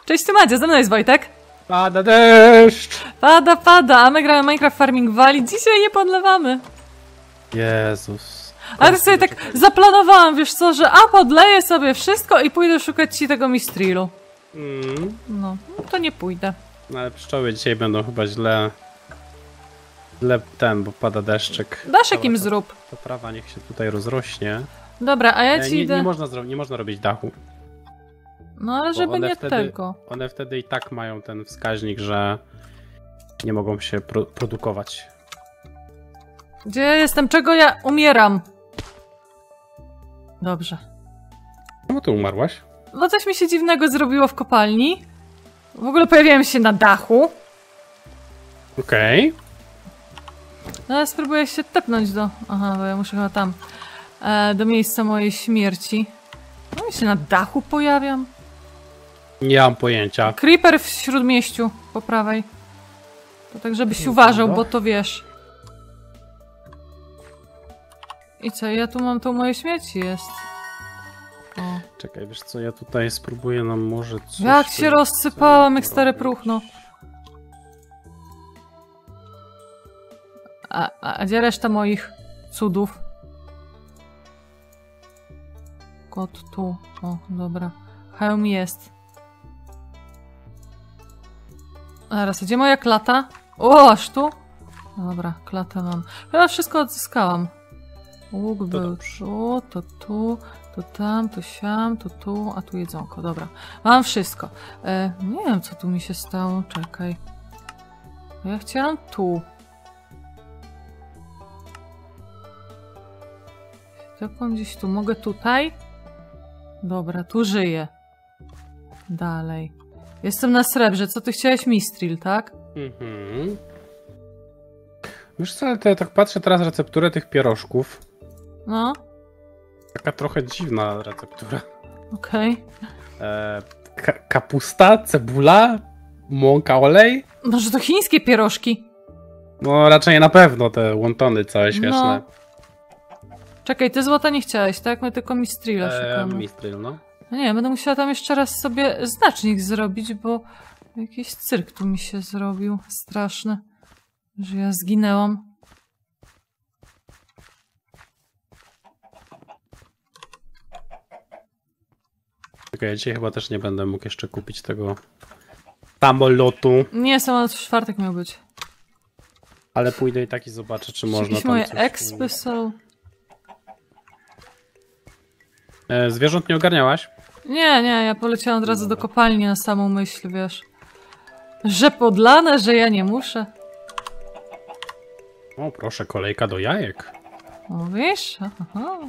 Cześć, tu Madzia, ze mną jest Wojtek. Pada deszcz! Pada, a my gramy Minecraft Farming Valley. Dzisiaj nie podlewamy. Jezus. Ale to sobie tak zaplanowałam, wiesz co, że podleję sobie wszystko i pójdę szukać ci tego mistrilu. No, to nie pójdę. No ale pszczoły dzisiaj będą chyba źle bo pada deszczyk. Daszek im zrób. Ta trawa niech się tutaj rozrośnie. Dobra, a ja ci idę... Nie można robić dachu. No ale żeby nie tego. One wtedy i tak mają ten wskaźnik, że nie mogą się produkować. Gdzie ja jestem? Czego ja umieram? Dobrze. Czemu ty umarłaś? No coś mi się dziwnego zrobiło w kopalni. W ogóle pojawiłem się na dachu. Okej. No ale spróbuję się tepnąć do... Aha, bo ja muszę chyba tam. Do miejsca mojej śmierci. No i się na dachu pojawiam. Nie mam pojęcia. Creeper w śródmieściu po prawej. To tak żebyś uważał, bo to wiesz. I co, ja tu mam, to moje śmieci jest. O. Czekaj, wiesz co, ja tutaj spróbuję nam może coś... Jak się rozsypałam, jak stare próchno. A gdzie reszta moich cudów? Kot tu. O, dobra. Hełm jest. Zaraz, gdzie moja klata? O, aż tu? Dobra, klatę mam. Chyba wszystko odzyskałam. Łuk był tu, to tu, to tam, to siam, to tu, a tu jedzonko. Dobra, mam wszystko. Nie wiem, co tu mi się stało. Czekaj. Ja chciałam tu. Taką gdzieś tu. Mogę tutaj? Dobra, tu żyję. Dalej. Jestem na srebrze. Co ty chciałeś, Mistril, tak? Mhm. Wiesz co, ale to ja tak patrzę teraz recepturę tych pierożków. No. Taka trochę dziwna receptura. Okej. Kapusta, cebula, mąka, olej. Może to chińskie pierożki? No raczej na pewno te wontony całe śmieszne. No. Czekaj, ty złota nie chciałeś, tak? My tylko Mistrila szukamy. Mistril, no. No nie, będę musiała tam jeszcze raz sobie znacznik zrobić, bo jakiś cyrk tu mi się zrobił. Straszny. Że ja zginęłam. Czekaj, ja dzisiaj chyba też nie będę mógł jeszcze kupić tego samolotu. Nie, samolot w czwartek miał być. Ale pójdę i tak i zobaczę, czy można Jakieś tam moje coś... expy są. Zwierząt nie ogarniałaś? Nie, ja poleciałam od razu do kopalni na samą myśl, wiesz. Że podlane, że ja nie muszę. O, proszę, kolejka do jajek. Mówisz? Aha.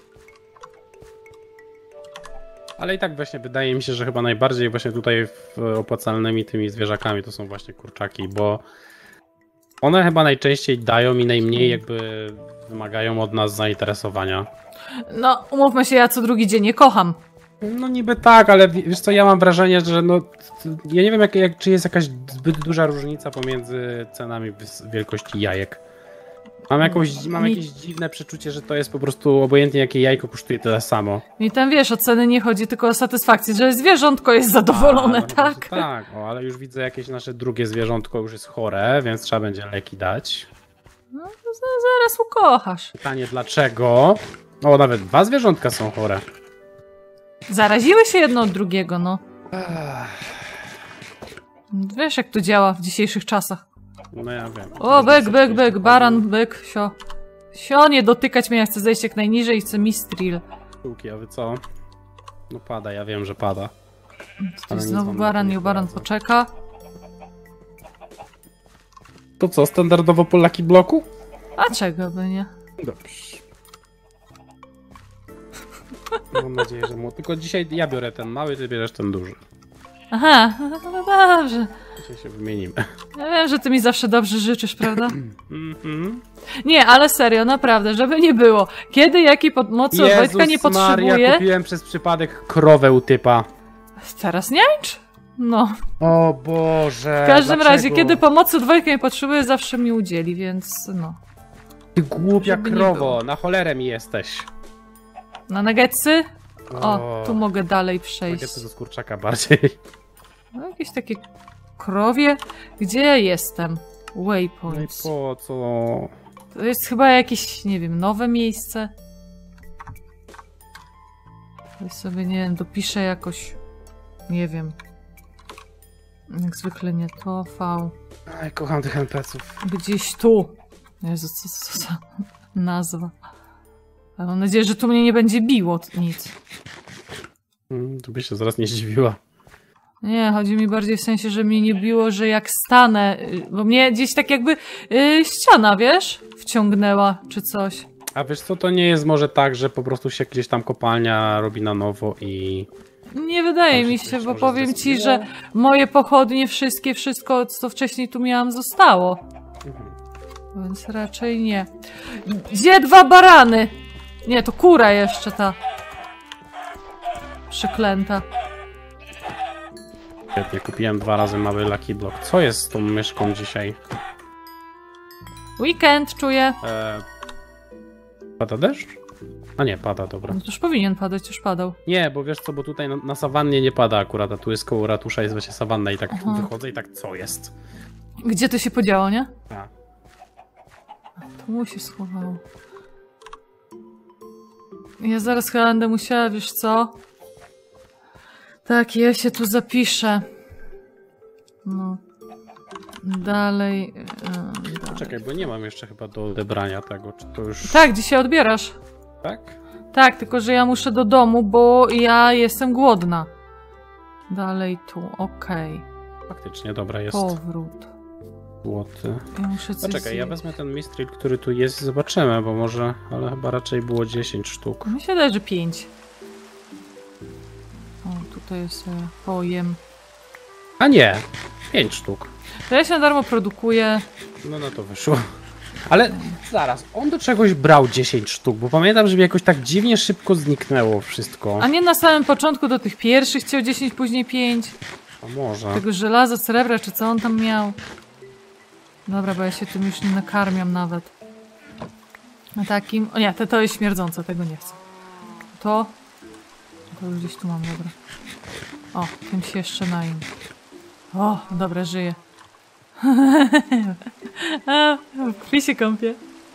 Ale i tak właśnie wydaje mi się, że chyba najbardziej właśnie tutaj opłacalnymi tymi zwierzakami to są właśnie kurczaki, bo one chyba najczęściej dają i najmniej jakby wymagają od nas zainteresowania. No, umówmy się, ja co drugi dzień je kocham. No niby tak, ale wiesz co, ja mam wrażenie, że no... Ja nie wiem, czy jest jakaś zbyt duża różnica pomiędzy cenami wielkości jajek. Mam jakieś dziwne przeczucie, że to jest po prostu obojętnie jakie jajko kosztuje tyle samo. I tam wiesz, o ceny nie chodzi, tylko o satysfakcję, że zwierzątko jest zadowolone, tak? Tak, ale już widzę jakieś nasze drugie zwierzątko już jest chore, więc trzeba będzie leki dać. No to zaraz ukochasz. Pytanie dlaczego? O, nawet 2 zwierzątka są chore. Zaraziły się jedno od drugiego, no. Wiesz, jak to działa w dzisiejszych czasach. No ja wiem. O, byk, baran, byk, sio. Sio, nie dotykać mnie, ja chcę zejść jak najniżej i chcę mistril. A wy co? No pada, ja wiem, że pada. To jest znowu baran, i baran poczeka. To co, standardowo po Lucky Bloku? A czego by nie? Dobrze. Mam nadzieję, że tylko dzisiaj ja biorę ten mały, ty bierzesz ten duży. Aha, no dobrze. Dzisiaj się wymienimy. Ja wiem, że ty mi zawsze dobrze życzysz, prawda? Nie, ale serio, naprawdę, żeby nie było. Kiedy jakiej pomocy od Wojtka nie potrzebuje... Ja kupiłem przez przypadek krowę u typa. Teraz niańcz? No. O Boże. W każdym razie, kiedy pomocy od Wojtka nie potrzebuje, zawsze mi udzieli, więc no. Ty głupia krowo, na cholerę mi jesteś. Na nuggetsy? O, tu mogę dalej przejść. Nuggetsy do kurczaka bardziej. No, jakieś takie krowie. Gdzie ja jestem? No i Waypoints. po co? To jest chyba jakieś, nie wiem, nowe miejsce. Ja sobie, nie wiem, dopiszę jakoś. Nie wiem. Jak zwykle nie to. V. Aj, kocham tych NPC-ów. Gdzieś tu. Jezu, co za nazwa. Ale mam nadzieję, że tu mnie nie będzie biło nic. Tu by się zaraz nie zdziwiła. Nie, chodzi mi bardziej w sensie, że mnie nie biło, że jak stanę, bo mnie gdzieś tak jakby ściana, wiesz, wciągnęła, czy coś. A wiesz co, to nie jest może tak, że po prostu się gdzieś tam kopalnia robi na nowo i... Nie wydaje Tam mi się się, coś bo może powiem ci, zrespiło. że moje pochodnie, wszystko, co wcześniej tu miałam, zostało. Więc raczej nie. Gdzie 2 barany? Nie, to kura jeszcze ta. Przeklęta. Świetnie, kupiłem 2 razy mały Lucky Block. Co jest z tą myszką dzisiaj? Weekend czuję. Pada deszcz? A nie, pada, dobra. No to już powinien padać, już padał. Nie, bo wiesz co, bo tutaj na sawannie nie pada akurat, a tu jest koło ratusza, jest właśnie sawanna i tak Aha. wychodzę i tak co jest? Gdzie to się podziało, nie? A. Tu mu się schowało. Ja zaraz chyba będę musiała, wiesz co? Tak, ja się tu zapiszę. No. Dalej. Dalej. Czekaj, bo nie mam jeszcze chyba do odebrania tego, czy to już... Tak, dzisiaj odbierasz. Tak? Tak, tylko że ja muszę do domu, bo ja jestem głodna. Dalej tu, okej. Faktycznie, dobra, jest Powrót. złoty. Ja muszę coś Poczekaj, ja zjeść. wezmę ten Mistril, który tu jest i zobaczymy, bo może... Ale chyba raczej było 10 sztuk. Mi się wydaje, że 5. O, tutaj jest pojem. A nie! 5 sztuk. To ja się na darmo produkuję. No na to wyszło. Ale zaraz, on do czegoś brał 10 sztuk, bo pamiętam, że mi jakoś tak dziwnie szybko zniknęło wszystko. A nie na samym początku do tych pierwszych chciał 10, później 5. A może. Tego żelaza, srebra, czy co on tam miał? Dobra, bo ja się tym już nie nakarmiam nawet. Na takim... O nie, to jest śmierdzące, tego nie chcę. To już gdzieś tu mam, dobra. O, tym się jeszcze naim. O, dobra, żyję. A, w krwi się kąpię.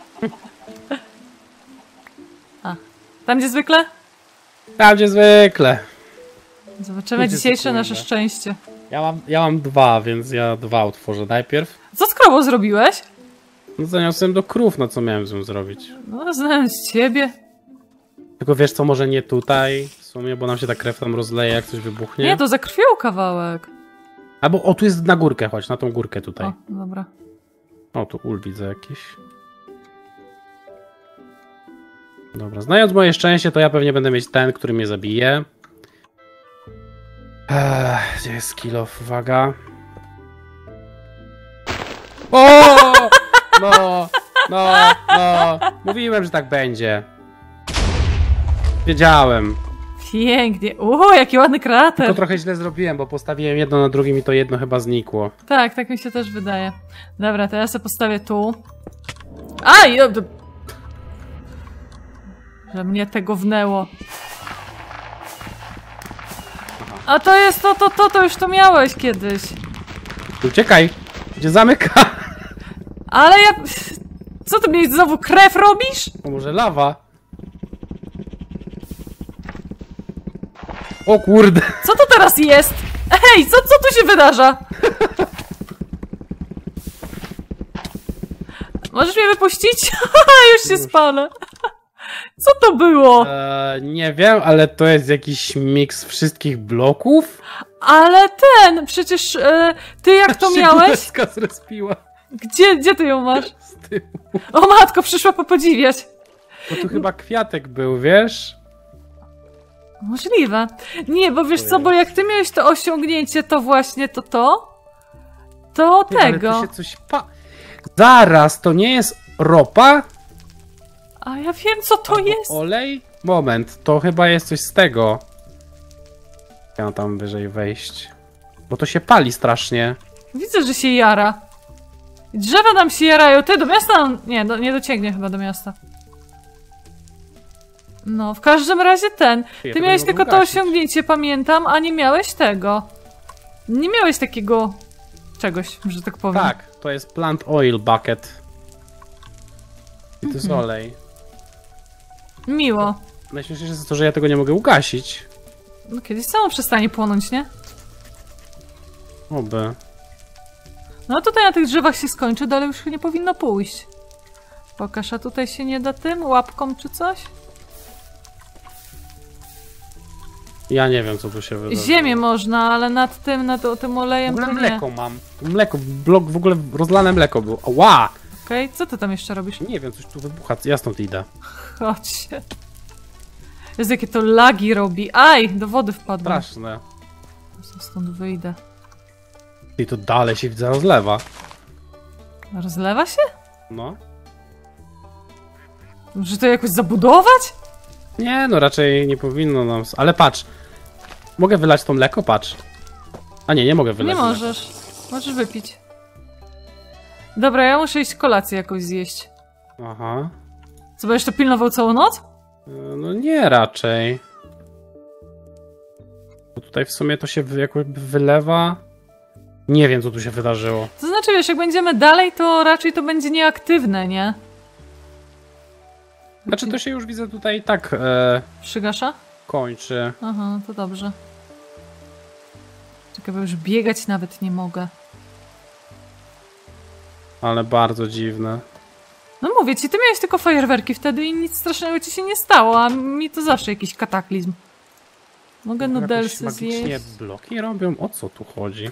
A, tam gdzie zwykle? Tam gdzie zwykle. Zobaczymy Będzie dzisiejsze zupełnie. nasze szczęście. Ja mam 2, więc ja 2 utworzę najpierw. Co z krową zrobiłeś? No zaniosłem do krów, no co miałem z nią zrobić. No, znając ciebie. Tylko wiesz co, może nie tutaj w sumie, bo nam się ta krew tam rozleje, jak coś wybuchnie. Nie, to zakrwiał kawałek. Albo o, tu jest na górkę, chodź, na tą górkę tutaj. O, dobra. O, tu ul widzę jakiś. Dobra, znając moje szczęście, to ja pewnie będę mieć ten, który mnie zabije. Gdzie jest kill off? Uwaga. O! No. Mówiłem, że tak będzie. Wiedziałem. Pięknie. Jaki ładny krater. Tylko trochę źle zrobiłem, bo postawiłem jedno na drugim i to jedno chyba znikło. Tak mi się też wydaje. Dobra, to ja sobie postawię tu. Aj! Że mnie tego wnęło. A to jest to już to miałeś kiedyś. Uciekaj! Gdzie zamyka? Ale ja... Co ty mnie znowu krew robisz? To może lawa? O kurde! Co to teraz jest? Hej, co tu się wydarza? Możesz mnie wypuścić? Już się spalę. Co to było? Nie wiem, ale to jest jakiś miks wszystkich bloków? Ale przecież ty jak to miałeś? Deska zrespiła Gdzie ty ją masz? z tyłu. O matko, przyszła popodziwiać. Bo tu chyba kwiatek był, wiesz? Możliwe. Nie, bo wiesz To co, bo jest. jak ty miałeś to osiągnięcie, to właśnie to Nie, ale tego. tu się coś Zaraz, to nie jest ropa? A ja wiem co to Albo jest. olej? Moment, to chyba jest coś z tego. Ja mam tam wyżej wejść. Bo to się pali strasznie. Widzę, że się jara. Drzewa nam się jarają. Ty do miasta? Nie docięgnie chyba do miasta. No, w każdym razie Ja Ty tego miałeś nie tylko mogę to gasić. osiągnięcie, pamiętam, a nie miałeś tego. Nie miałeś takiego czegoś, że tak powiem. Tak, to jest plant oil bucket. I to jest olej. Miło. Najśmieszniejsze jest to, że ja tego nie mogę ugasić. No kiedyś samo przestanie płonąć, nie? Oby. No tutaj na tych drzewach się skończy, dalej już nie powinno pójść. Pokaż, a tutaj się nie da tym łapką czy coś? Ja nie wiem, co tu się wydarzy. Ziemię można, ale nad tym, tym olejem W ogóle to nie. mleko mam. Tu mleko, blok w ogóle rozlane mleko było. Ła! Okej, co ty tam jeszcze robisz? Nie wiem, coś tu wybucha. Ja stąd idę. Chodź się. Jezu, jakie to lagi robi. Aj, do wody wpadłem. Straszne. Stąd wyjdę. I to dalej się widzę rozlewa. Rozlewa się? No. Może to jakoś zabudować? Nie, no raczej nie powinno nam... Ale patrz. Mogę wylać to mleko? Patrz. A nie, nie mogę wylać. Nie możesz. Możesz wypić. Dobra, ja muszę iść kolację jakoś zjeść. Aha. Co, będziesz to pilnował całą noc? No nie, raczej. Bo tutaj w sumie to się jakoś wylewa. Nie wiem, co tu się wydarzyło. To znaczy, wiesz, jak będziemy dalej, to raczej to będzie nieaktywne, nie? Znaczy to się już widzę tutaj tak Przygasza? kończy. Aha, to dobrze. Czekaj, bo już biegać nawet nie mogę. Ale bardzo dziwne. No mówię ci, ty miałeś tylko fajerwerki wtedy i nic strasznego ci się nie stało, a mi to zawsze jakiś kataklizm. Mogę nudelsy magicznie zjeść. bloki robią? O co tu chodzi?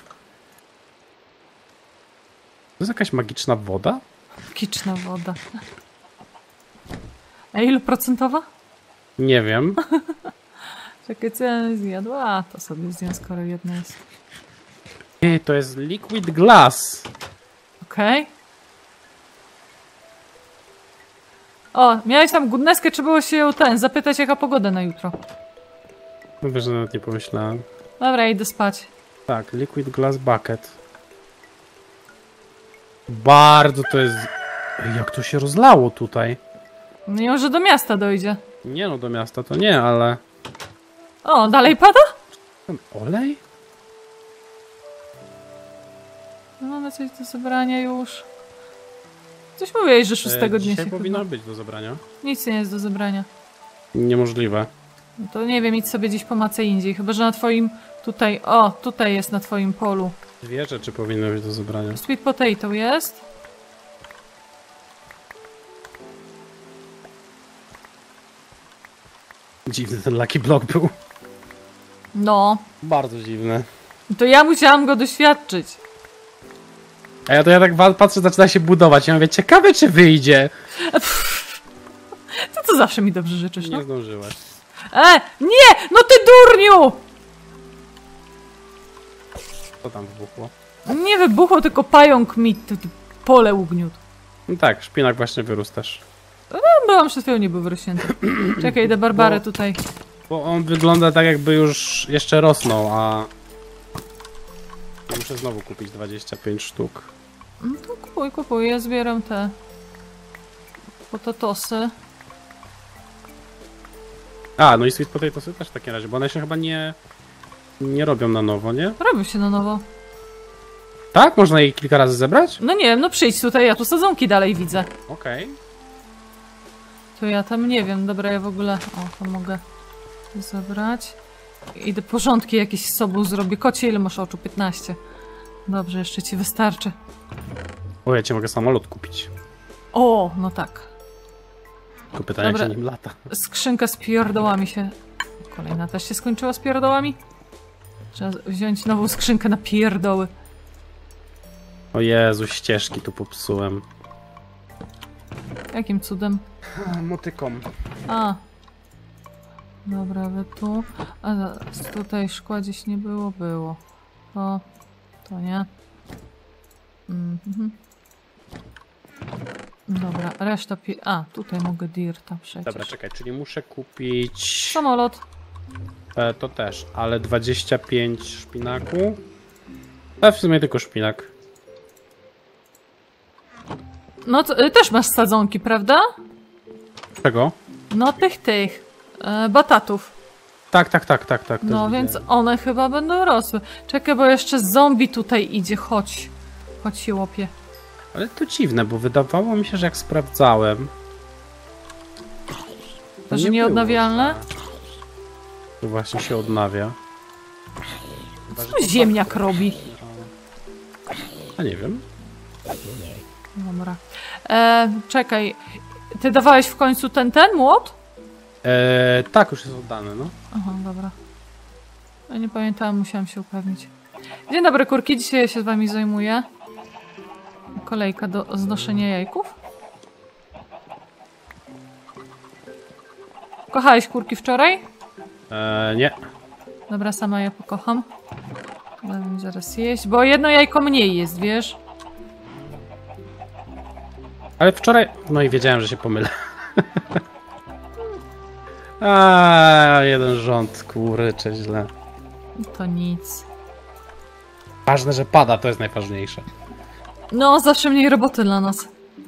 To jest jakaś magiczna woda? Magiczna woda. A ilu procentowa? Nie wiem. Czekaj, co ja zjadła? A, to sobie zjem, skoro jedna jest. Ej, to jest liquid glass. Okej. O, miałeś tam gudneskę, czy było się ją zapytać, jaka pogoda na jutro. No wiesz, że nawet nie pomyślałem. Dobra, idę spać. Tak, liquid glass bucket. Bardzo to jest... Ej, jak to się rozlało tutaj? No i może do miasta dojdzie. Nie no, do miasta to nie, ale... O, dalej pada? Ten olej? No, mamy coś do zebrania już. Coś mówiłeś, że 6 dnia Dzisiaj się powinno chyba... być do zebrania. Nic nie jest do zebrania. Niemożliwe. No to nie wiem, idź sobie gdzieś po macę indziej. Chyba, że na twoim tutaj... O, tutaj jest na twoim polu. Dwie rzeczy powinny być do zebrania. Sweet potato jest. Dziwny ten Lucky Block był. No. Bardzo dziwny. To ja musiałam go doświadczyć. A ja tak patrzę, zaczyna się budować. Ja mówię, ciekawe czy wyjdzie. Ty to zawsze mi dobrze życzysz, no? Nie zdążyłeś. Nie! No ty durniu! Co tam wybuchło? Nie wybuchło, tylko pająk mi pole ugniótł. No tak, szpinak właśnie wyrósł też. Byłam przed chwilą, nie był wyrośnięty. Czekaj, idę Barbarę tutaj. Bo on wygląda tak jakby już jeszcze rosnął, a... Ja muszę znowu kupić 25 sztuk. No to kupuj, ja zbieram te potatosy. A, no i sweet potatosy też w takim razie, bo one się chyba nie robią na nowo, nie? Robią się na nowo. Tak? Można je kilka razy zebrać? No nie wiem, no przyjdź tutaj, ja tu sadzonki dalej widzę. Okej. To ja tam nie wiem, dobra, ja w ogóle... O, to mogę zebrać. Idę porządki jakieś z sobą zrobię. Kocie, ile masz oczu? 15. Dobrze, jeszcze ci wystarczy. O, ja ci mogę samolot kupić. O, no tak. Tylko pytanie, Dobra. czy nim lata. Skrzynka z pierdołami się... Kolejna też się skończyła z pierdołami? Trzeba wziąć nową skrzynkę na pierdoły. O Jezu, ścieżki tu popsułem. Jakim cudem? Motyką. A. Dobra, wy tu. A zaraz, tutaj szkła gdzieś nie było? Było. To nie. Mhm. Dobra, reszta A, tutaj mogę dirta przecież. Dobra, czekaj, czyli muszę kupić... Samolot. To też, ale 25 szpinaku. W sumie tylko szpinak. No to, też masz sadzonki, prawda? Czego? No tych. Batatów. Tak. No też więc widziałem. one chyba będą rosły. Czekaj, bo jeszcze zombie tutaj idzie, chodź. Chodź się łopie. Ale to dziwne, bo wydawało mi się, że jak sprawdzałem... To, że nie nieodnawialne? było, że to właśnie się odnawia. Co ziemniak robi? A nie wiem. Dobra. Czekaj. Ty dawałeś w końcu ten młot? Tak, już jest oddany, no. Aha, dobra. Ja nie pamiętałam, musiałam się upewnić. Dzień dobry, kurki. Dzisiaj ja się z wami zajmuję. Kolejka do znoszenia jajków. Kochałeś kurki wczoraj? Nie. Dobra, sama je pokocham. Dam mi zaraz jeść, bo jedno jajko mniej jest, wiesz? Ale wczoraj... No i wiedziałem, że się pomylę. A, jeden rząd, kurczę, źle. To nic. Ważne, że pada, to jest najważniejsze. No, zawsze mniej roboty dla nas.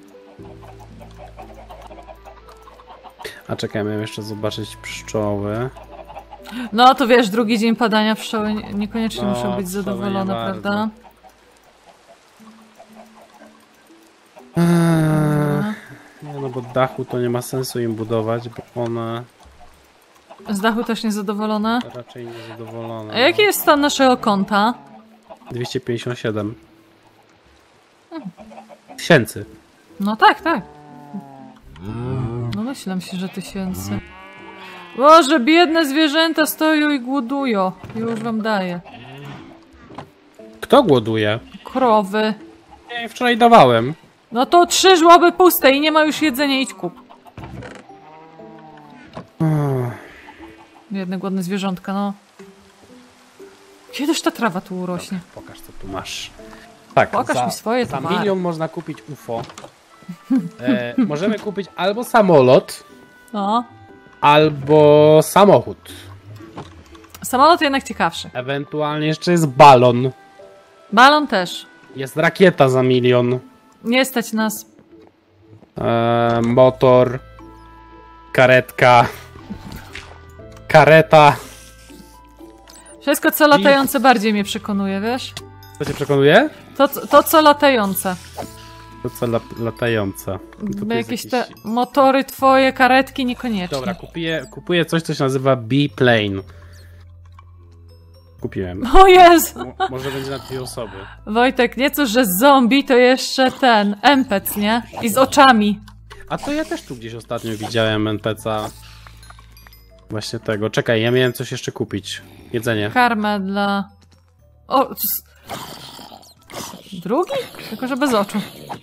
A czekaj, miałem jeszcze zobaczyć pszczoły. No, to wiesz, drugi dzień padania pszczoły niekoniecznie No, muszą być pszczoły zadowolone, nie bardzo. prawda? Nie, no bo dachu to nie ma sensu im budować, bo one Z dachu też niezadowolone. raczej niezadowolone. A jaki jest stan naszego konta? 257 tysięcy. No tak. No myślę się, że 1000. Boże, biedne zwierzęta stoją i głodują. Już wam daję. Kto głoduje? Krowy. Ja jej wczoraj dawałem. No to 3 żłoby puste i nie ma już jedzenia, idź kup. Biedne, głodne zwierzątka, no. Kiedyż ta trawa tu urośnie? Pokaż, co tu masz. Tak, Pokaż mi swoje za towary. 1 000 000 można kupić UFO. Możemy kupić albo samolot, No. albo samochód. Samolot jednak ciekawszy. Ewentualnie jeszcze jest balon. Balon też. Jest rakieta za 1 000 000. Nie stać nas. Motor. Karetka. Kareta. Wszystko co latające bardziej mnie przekonuje, wiesz? Co cię przekonuje? To co latające. To co latające. No to Jakieś jest te jakiś... motory twoje, karetki niekoniecznie. Dobra, kupuję coś, co się nazywa B-Plane. Kupiłem. O Jezu! Może będzie na 2 osoby. Wojtek, nieco, że zombie, to jeszcze ten NPC, nie? I z oczami. A to ja też tu gdzieś ostatnio widziałem NPC-a. Właśnie tego. Czekaj, ja miałem coś jeszcze kupić. Jedzenie. Karmę dla... O! Drugi? Tylko, że bez oczu.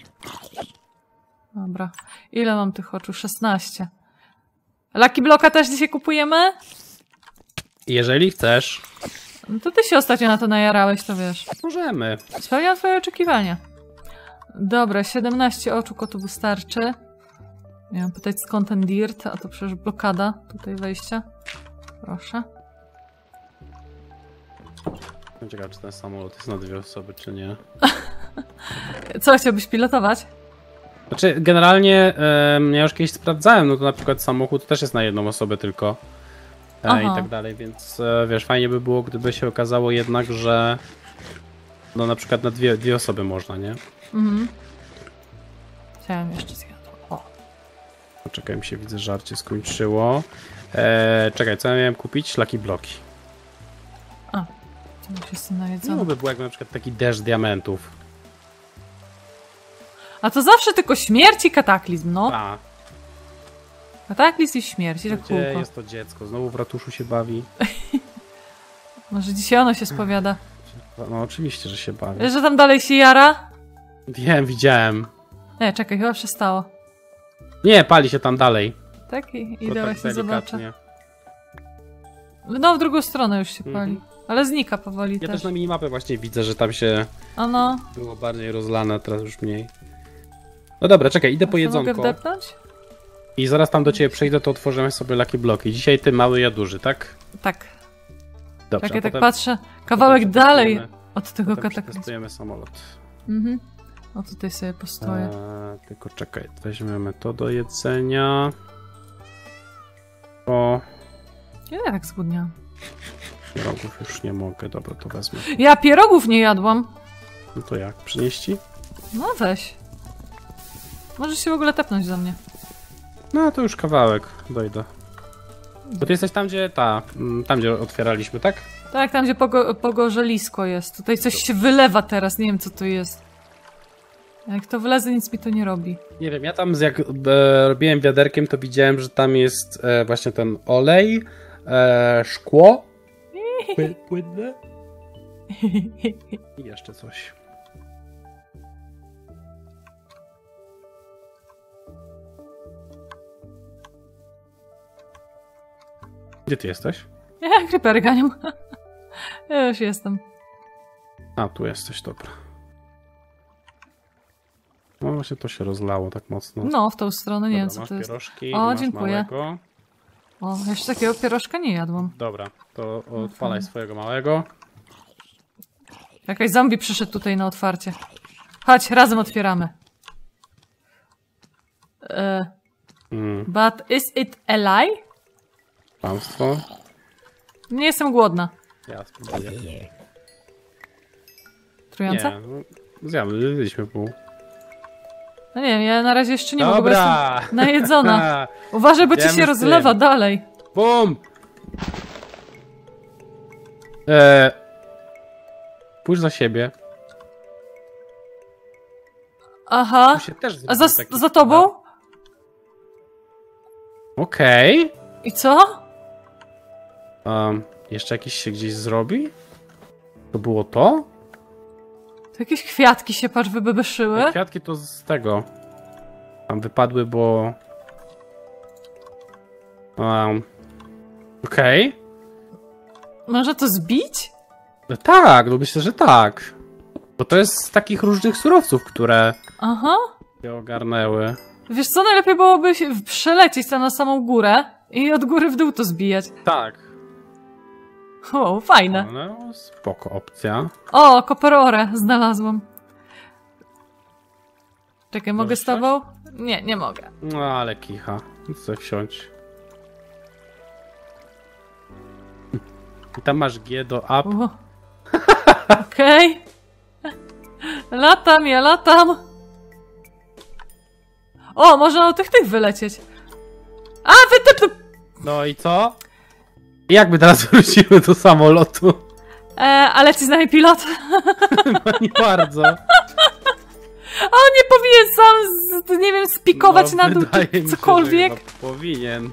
Dobra. Ile mam tych oczu? 16. Lucky Blocka też dzisiaj kupujemy? Jeżeli chcesz, No to ty się ostatnio na to najarałeś, to wiesz. możemy. Spełniam twoje oczekiwania. Dobra, 17 oczu kotu wystarczy. Miałam pytać skąd ten dirt, a to przecież blokada tutaj wejścia. Proszę. Ciekawe, czy ten samolot jest na 2 osoby, czy nie. Co, chciałbyś pilotować? Znaczy, generalnie ja już kiedyś sprawdzałem, no to na przykład samochód też jest na 1 osobę tylko. I Aha. tak dalej, więc wiesz, fajnie by było, gdyby się okazało jednak, że no na przykład na dwie osoby można, nie? Mhm. Chciałem jeszcze zjadł. O. Poczekaj, mi się widzę, żarcie skończyło. Czekaj, co ja miałem kupić? Lucky Bloki. A, to już jestem No najedzony. by był jakby na przykład taki deszcz diamentów. A to zawsze tylko śmierć i kataklizm, no. A, Kataklizm i śmierć, i tak gdzie kółko. jest to dziecko? Znowu w ratuszu się bawi? Może dzisiaj ono się spowiada. No oczywiście, że się bawi. Wiesz, że tam dalej się jara? Wiem, widziałem. Nie, czekaj, chyba przestało. Nie, pali się tam dalej. Tak? I Tylko idę tak właśnie zobaczę. delikatnie. No, w drugą stronę już się Mhm. pali. Ale znika powoli Ja też. też na minimapie właśnie widzę, że tam się Ano. było bardziej rozlane, teraz już mniej. No dobra, czekaj, idę po Mogę jedzonko. wdepnąć? I zaraz tam do ciebie przejdę, to otworzymy sobie Lucky Bloki. Dzisiaj ty mały, ja duży, tak? Tak. Dobrze, Czekaj, a tak potem- patrzę. Kawałek potem dalej przetestujemy- od tego potem kataklizmu. przetestujemy samolot. Mhm. O, tutaj sobie postoję. Tylko czekaj, weźmiemy to do jedzenia. O, Ja tak zgłodniałam. Pierogów już nie mogę, dobra, to wezmę. Ja pierogów nie jadłam. No to jak, przynieść ci? No weź. Możesz się w ogóle tepnąć do mnie. No to już kawałek, dojdę. Bo ty jesteś tam, gdzie tam gdzie otwieraliśmy, tak? Tak, tam gdzie pogorzelisko jest. Tutaj coś się wylewa teraz, nie wiem co to jest. Jak to wlezę, nic mi to nie robi. Nie wiem, ja tam jak robiłem wiaderkiem, to widziałem, że tam jest właśnie ten olej, szkło, płynne i jeszcze coś. Gdzie ty jesteś? Ja creepery ganiam. Ja już jestem. A, tu jesteś, dobra. No właśnie to się rozlało tak mocno. No, w tą stronę, nie Dobra, wiem co masz to jest. pierożki, O, masz dziękuję. małego. O, jeszcze takiego pierożka nie jadłam. Dobra, to odpalaj swojego małego. Jakaś zombie przyszedł tutaj na otwarcie. Chodź, razem otwieramy. But is it a lie? Państwo. Nie jestem głodna. Ja spróbuję. Trująca? Nie, no, zjadliśmy pół. No nie wiem, ja na razie jeszcze nie mogę, bo Dobra! jestem najedzona. Uważaj, bo ci Idziemy się z rozlewa tym. dalej. Bum! Pójdź za siebie. Aha. Tu się też A zrobił taki za tobą? Okej. I co? Jeszcze jakiś się gdzieś zrobi? To było to? To jakieś kwiatki się, patrz, wybebeszyły. Te kwiatki to z tego. Tam wypadły, bo... Okej. Może to zbić? No tak, no myślę, że tak. Bo to jest z takich różnych surowców, które Aha. się ogarnęły. Wiesz co, najlepiej byłoby się przelecieć tam na samą górę i od góry w dół to zbijać. Tak. O, fajne. No, spoko opcja. O, koperorę znalazłam. Czekaj, mogę Możesz z tobą? Nie, nie mogę. No ale kicha. Chcę wsiąść. I tam masz G do up. Okej. Latam, ja latam. O, można od tych wylecieć. A, No i co? Jak my teraz wrócimy do samolotu? ale ci z nami pilot. No nie bardzo. A on nie powinien sam, nie wiem, spikować No, na dół wydaje czy mi się, cokolwiek. że chyba powinien.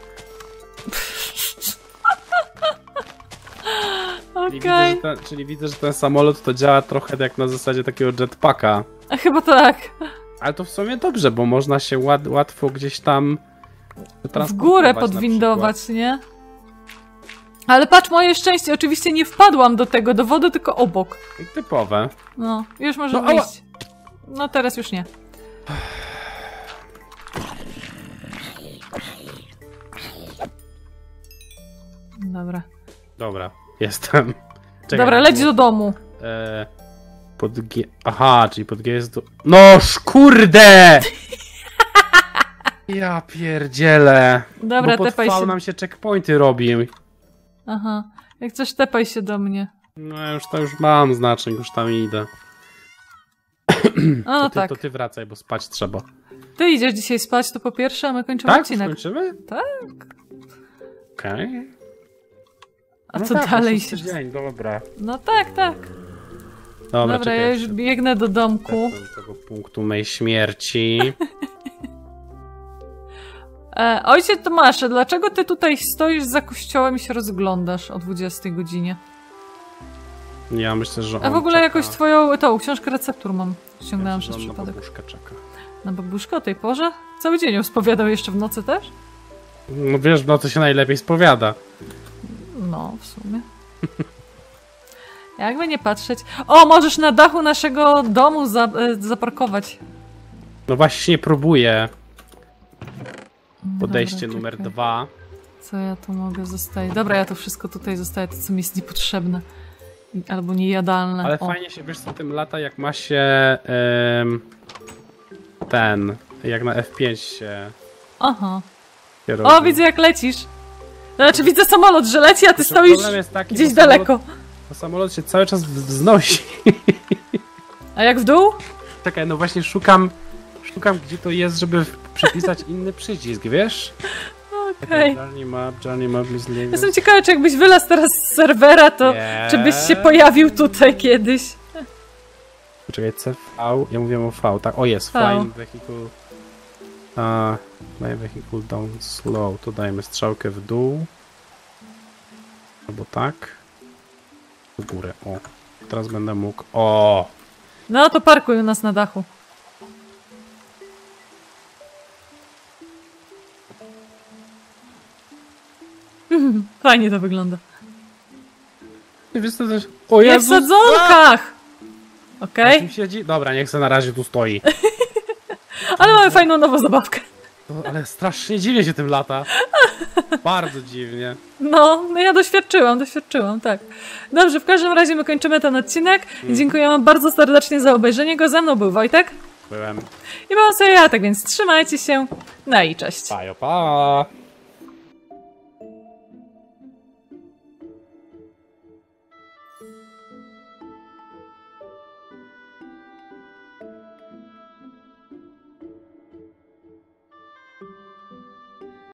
Okej. Czyli widzę, że ten samolot to działa trochę jak na zasadzie takiego jetpacka. A chyba tak. Ale to w sumie dobrze, bo można się łatwo gdzieś tam W górę podwindować, nie? Ale patrz, moje szczęście, oczywiście nie wpadłam do tego, do wody, tylko obok. Typowe. No, już może No, ała! wyjść. No teraz już nie. Dobra. Dobra, jestem. Czekaj, Dobra, leć do domu. Pod G... Aha, czyli pod G jest do... No kurde! Ja pierdzielę. Dobra, bo pod tepaj V się. nam się checkpointy robi. Aha. Jak coś, tepaj się do mnie. No już mam znacznik, już tam idę. No tak. To ty wracaj, bo spać trzeba. Ty idziesz dzisiaj spać, to po pierwsze, a my kończymy Tak? odcinek. Skończymy? Tak. Okej. A No co tak, dalej szósty się... dzień, dobra. No tak, tak. Dobra, Dobra, czekaj, ja już jeszcze biegnę do domku. do tego punktu mej śmierci. Ojciec Tomasze, dlaczego ty tutaj stoisz za kościołem i się rozglądasz o 20 godzinie? Ja myślę, że A on w ogóle czeka. jakoś twoją tą książkę receptur mam. Ściągnęłam Myślę, przez że on na przypadek. babuszkę czeka. Na babuszkę o tej porze? Cały dzień ją spowiadał, jeszcze w nocy też? No wiesz, w nocy się najlepiej spowiada. No, w sumie. Jakby nie patrzeć. O, możesz na dachu naszego domu zaparkować. No właśnie próbuję. Podejście Dobra, numer czekaj. 2. Co ja tu mogę zostawić? Dobra, ja to wszystko tutaj zostawię, to co mi jest niepotrzebne. Albo niejadalne. Ale O. fajnie się, wiesz co, tym lata jak ma się jak na F5 się Aha. robi. O, widzę jak lecisz. Znaczy widzę samolot, że leci, a ty stoisz Problem jest taki, gdzieś bo daleko. Samolot się cały czas wznosi. A jak w dół? Czekaj, no właśnie szukam gdzie to jest, żeby przypisać inny przycisk, wiesz? Okej. Journey map is leaving. Jestem ciekawa, czy jakbyś wylazł teraz z serwera, to Nie. czy byś się pojawił tutaj kiedyś. Poczekaj, CV, ja mówię o V, tak? O jest, V. flying vehicle. My vehicle down slow. Tu dajemy strzałkę w dół. Albo tak. W górę, o. Teraz będę mógł, o! No to parkuj u nas na dachu. Fajnie to wygląda. Wiesz co też? O Nie w Jezus! sadzonkach! Okej, Tu siedzi? Dobra, niech se na razie tu stoi. ale mamy fajną nową zabawkę. No, ale strasznie dziwnie się tym lata. Bardzo dziwnie. No ja doświadczyłam, tak. Dobrze, w każdym razie my kończymy ten odcinek. Dziękuję wam bardzo serdecznie za obejrzenie go. Ze mną był Wojtek. Byłem. I byłam sobie ja, tak więc trzymajcie się. No i cześć. Pa.